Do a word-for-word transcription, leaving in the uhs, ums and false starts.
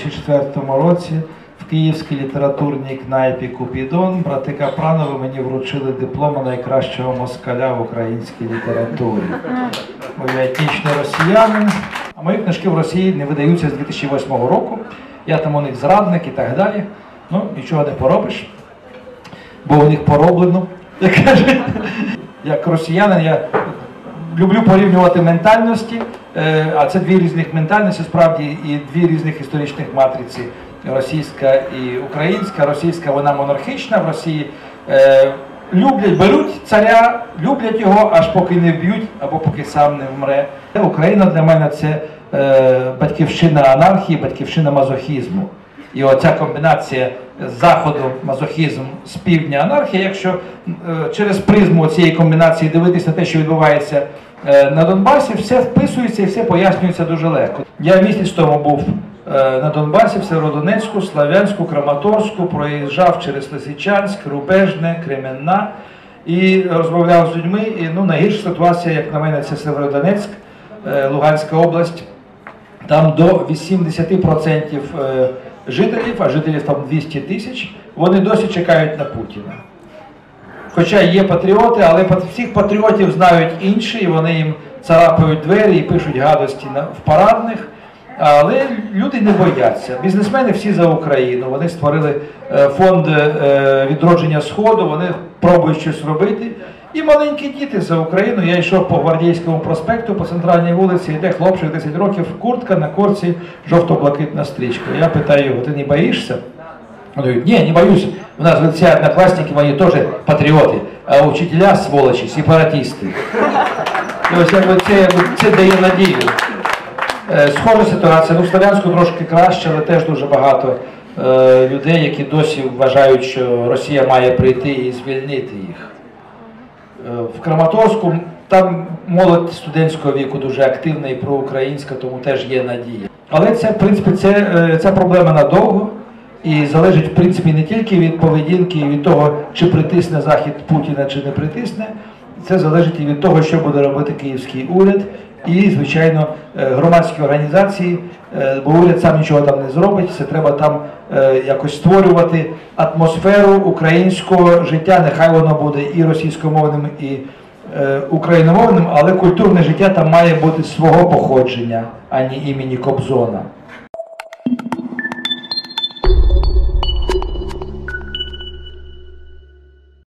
тисячі четвертому році в київській літературній кнайпі «Купідон» брати Капранови мені вручили диплом найкращого москаля в українській літературі. Бо я етнічний росіянин, а мої книжки в Росії не видаються з дві тисячі восьмого року. Я там у них зрадник і так далі. Ну, нічого не поробиш, бо у них пороблено. Як росіянин я люблю порівнювати ментальності, а це дві різних ментальності, справді, і дві різних історичних матриці. Російська і українська. Російська, вона монархічна, в Росії е, люблять, беруть царя, люблять його, аж поки не вб'ють, або поки сам не вмре. Україна для мене це е, батьківщина анархії, батьківщина мазохізму. І оця комбінація з заходу мазохізм, з півдня анархія, якщо е, через призму цієї комбінації дивитися на те, що відбувається е, на Донбасі, все вписується і все пояснюється дуже легко. Я місяць тому був на Донбасі, в Сєвєродонецьку, Слов'янську, Краматорську, проїжджав через Лисичанськ, Рубежне, Кременна і розмовляв з людьми. І, ну, найгірша ситуація, як на мене, це Сєвєродонецьк, Луганська область. Там до вісімдесят відсотків жителів, а жителів там двісті тисяч, вони досі чекають на Путіна. Хоча є патріоти, але всіх патріотів знають інші, і вони їм царапають двері і пишуть гадості в парадних. Але люди не бояться. Бізнесмени всі за Україну. Вони створили фонд відродження Сходу, вони пробують щось робити. І маленькі діти за Україну. Я йшов по Гвардійському проспекту, по центральній вулиці, йде хлопчик десять років, куртка, на корці, жовто-блакитна стрічка. Я питаю його, ти не боїшся? Он говорит, не, не боюсь. У нас все одноклассники, они тоже патриоты, а учителя сволочи, сепаратисты. І ось якби це, це дає надію. Схожа ситуація, ну в Слов'янську трошки краще, але теж дуже багато е, людей, які досі вважають, що Росія має прийти і звільнити їх. Е, в Краматорську там молодь студентського віку дуже активна і проукраїнська, тому теж є надія. Але це, в принципі, це, е, ця проблема надовго і залежить, в принципі, не тільки від поведінки, і від того, чи притисне Захід Путіна, чи не притисне. Це залежить і від того, що буде робити київський уряд. І, звичайно, громадські організації, бо уряд сам нічого там не зробить, це треба там якось створювати атмосферу українського життя, нехай воно буде і російськомовним, і україномовним, але культурне життя там має бути свого походження, а не імені Кобзона.